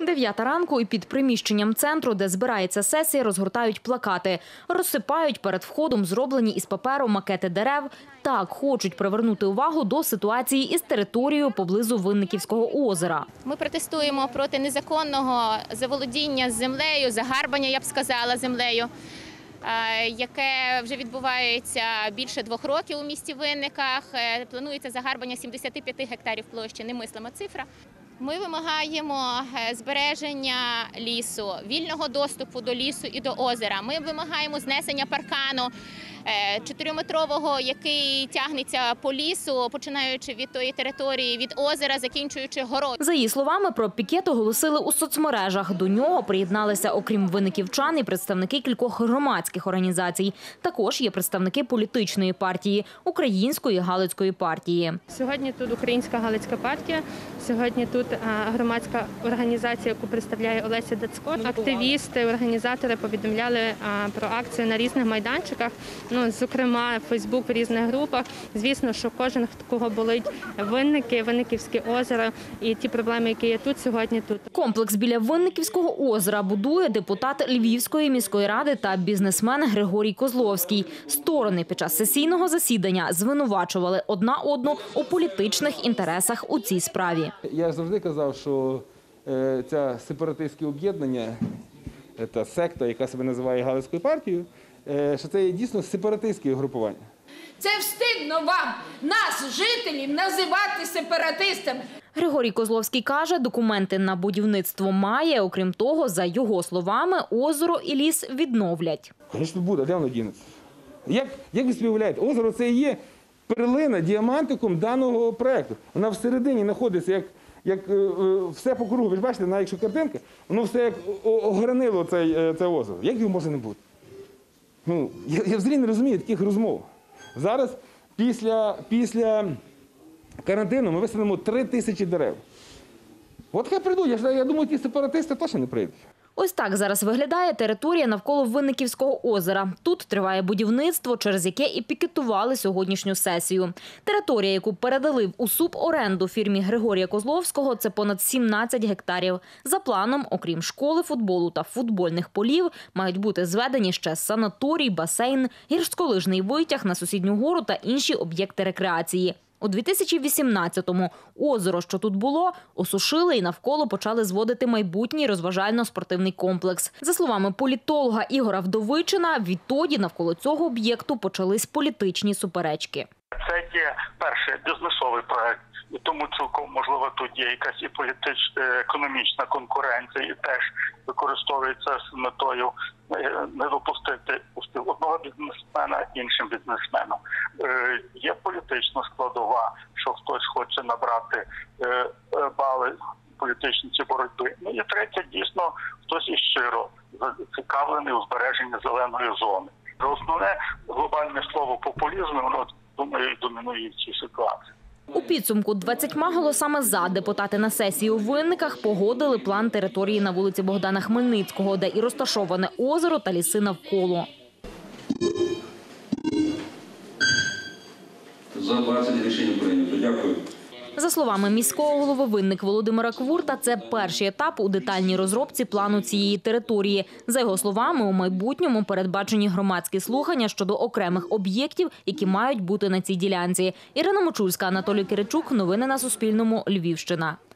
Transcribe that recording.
9 ранку і під приміщенням центру, де збирається сесія, розгортають плакати. Розсипають перед входом зроблені із паперу макети дерев. Так хочуть привернути увагу до ситуації із територією поблизу Винниківського озера. Ми протестуємо проти незаконного заволодіння землею, загарбання, я б сказала, землею, яке вже відбувається більше 2 років у місті Винниках. Планується загарбання 75 гектарів площі, немислима цифра. Ми вимагаємо збереження лісу, вільного доступу до лісу і до озера. Ми вимагаємо знесення паркану 4-метрового, який тягнеться по лісу, починаючи від тої території, від озера, закінчуючи горою. За її словами, про пікет оголосили у соцмережах. До нього приєдналися, окрім винниківчан, і представники кількох громадських організацій. Також є представники політичної партії – Української Галицької партії. Сьогодні тут Українська Галицька партія, сьогодні тут громадська організація, яку представляє Олеся Дацько. Активісти, організатори повідомляли про акцію на різних майданчиках, зокрема, Фейсбук в різних групах. Звісно, що кожен, кого болить Винники, Винниківське озеро і ті проблеми, які є тут, сьогодні тут. Комплекс біля Винниківського озера будує депутат Львівської міської ради та бізнесмен Григорій Козловський. Сторони під час сесійного засідання звинувачували одна одну у політичних інтересах у цій справі. Я завжди казав, що ця сепаратистське об'єднання, ця секта, яка себе називає Галицькою партією, що це є дійсно сепаратистське групування. Це встидно вам, нас, жителів, називати сепаратистами. Григорій Козловський каже, документи на будівництво має. Окрім того, за його словами, озеро і ліс відновлять. Звісно, буде, де воно дінеться? Як ви собі уявляєте, озеро – це є перлина, діамантиком даного проєкту. Вона всередині знаходиться, як все по кругу. Ви ж бачите, навіть якщо картинка, воно все як огранило це озеро. Як його може не бути? Я взагалі не розумію таких розмов. Зараз, після карантину, ми висадимо 3000 дерев. От хай прийдуть, я думаю, ті сепаратисти точно не прийдуть. Ось так зараз виглядає територія навколо Винниківського озера. Тут триває будівництво, через яке і пікетували сьогоднішню сесію. Територія, яку передали у суборенду фірмі Григорія Козловського, це понад 17 гектарів. За планом, окрім школи футболу та футбольних полів, мають бути зведені ще санаторій, басейн, гірськолижний витяг на сусідню гору та інші об'єкти рекреації. У 2018-му озеро, що тут було, осушили і навколо почали зводити майбутній розважально-спортивний комплекс. За словами політолога Ігора Вдовичина, відтоді навколо цього об'єкту почались політичні суперечки. Це є перший бізнесовий проект, і тому цілком можливо тут є якась і політична, економічна конкуренція, і теж використовується з метою не допустити одного бізнесмена іншим бізнесменом. Є політична складова, що хтось хоче набрати бали політичні ці боротьби. І третє, дійсно, хтось і щиро зацікавлений у збереженні зеленої зони. Основне глобальне слово популізм, воно, думаю, домінує в цій ситуації. У підсумку 20 голосами «за» депутати на сесії у Винниках погодили план території на вулиці Богдана Хмельницького, де і розташоване озеро та ліси навколо. За 20 рішення прийнято. Дякую. За словами міського голови Винник Володимира Квурта, це перший етап у детальній розробці плану цієї території. За його словами, у майбутньому передбачені громадські слухання щодо окремих об'єктів, які мають бути на цій ділянці. Ірина Мочульська, Анатолій Киричук. Новини на Суспільному. Львівщина.